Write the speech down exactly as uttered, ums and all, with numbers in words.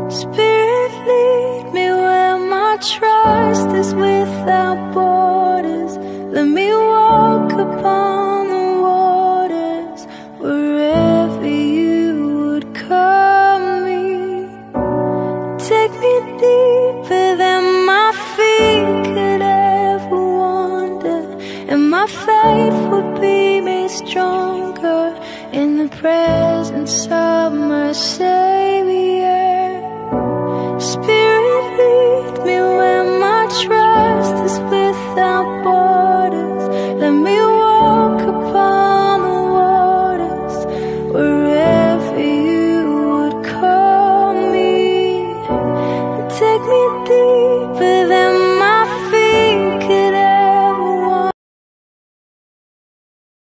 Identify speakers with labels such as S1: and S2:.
S1: Spirit, lead me where my trust is without borders. Let me walk upon the waters wherever you would call me. Take me deeper than my feet could ever wander, and my faith would be made stronger in the presence of my Savior.